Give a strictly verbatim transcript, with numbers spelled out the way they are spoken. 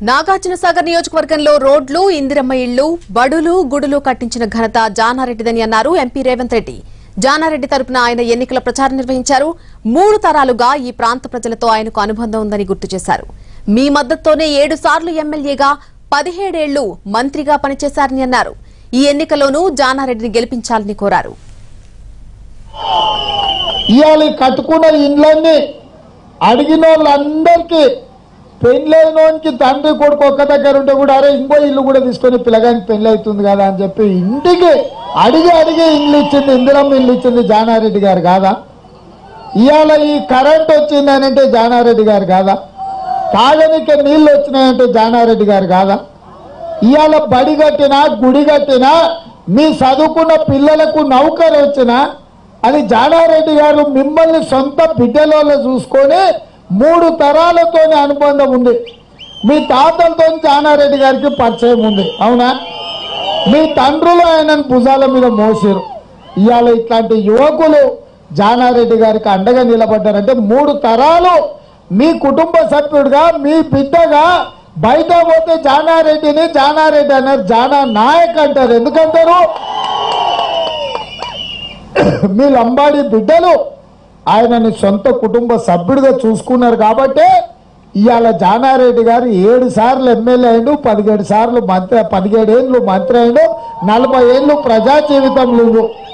నాగార్జునసాగర్ నియోజకవర్గంలో రోడ్లు, ఇందిరమ్మ ఇళ్లు, బడులు, గుడులు కట్టించిన ఘనత జానారెడ్డిదని అన్నారు ఎంపీ రేవంత్ రెడ్డి. జానారెడ్డి తరపున ఆయన ఎన్నికల ప్రచారం నిర్వహించారు. మూడు తరాలుగా ఈ ప్రాంత ప్రజలతో ఆయనకు అనుబంధం ఉందని గుర్తు చేశారు. మీ మద్దతుతోనే ఏడు సార్లు ఎమ్మెల్యేగా, పదిహేడేళ్లు మంత్రిగా పనిచేశారని అన్నారు. ఈ ఎన్నికలోనూ జానారెడ్డిని గెలిపించాలని కోరారు. ఇయాలి కట్టుకున్న ఇండ్లన్నీ అడిగిన వాళ్ళందరికీ పెళ్ళైనోనికి తండ్రి కొడుకు ఒక్క దగ్గర ఉంటే కూడా అరే ఇంకో ఇల్లు కూడా తీసుకొని పిల్లగానికి పెళ్లి అవుతుంది కదా అని చెప్పి ఇంటికి అడిగి అడిగి ఇల్లు ఇచ్చింది, ఇందిరమ్మ ఇల్లు ఇచ్చింది జానారెడ్డి గారు కాదా? ఇవాళ ఈ కరెంట్ వచ్చిందనంటే జానారెడ్డి గారు కాదా? తాగనికే నీళ్ళు వచ్చినాయంటే జానారెడ్డి గారు కాదా? ఇవాళ బడి కట్టినా, గుడి కట్టినా, మీ చదువుకున్న పిల్లలకు నౌకరు వచ్చినా అది జానారెడ్డి గారు మిమ్మల్ని సొంత బిడ్డలలో చూసుకొని మూడు తరాలతోనే అనుబంధం ఉంది. మీ తాతలతో జానారెడ్డి గారికి పరిచయం ఉంది, అవునా? మీ తండ్రులు ఆయనను భుజాల మీద మోసారు. ఇవాళ ఇట్లాంటి యువకులు జానారెడ్డి గారికి అండగా నిలబడ్డారంటే మూడు తరాలు మీ కుటుంబ సభ్యుడిగా, మీ బిడ్డగా బయట పోతే జానారెడ్డిని జానారెడ్డి అన్నారు, జానా నాయక్ అంటారు. ఎందుకంటారు? మీ లంబాడి బిడ్డలు ఆయనని సొంత కుటుంబ సభ్యుడిగా చూసుకున్నారు కాబట్టి ఇవాళ జానారెడ్డి గారు ఏడు సార్లు ఎమ్మెల్యే అయిండు, పదిహేడు సార్లు మంత్రి, పదిహేడు ఏళ్ళు మంత్రి అయిండు, నలభై ఏళ్ళు ప్రజా జీవితంలో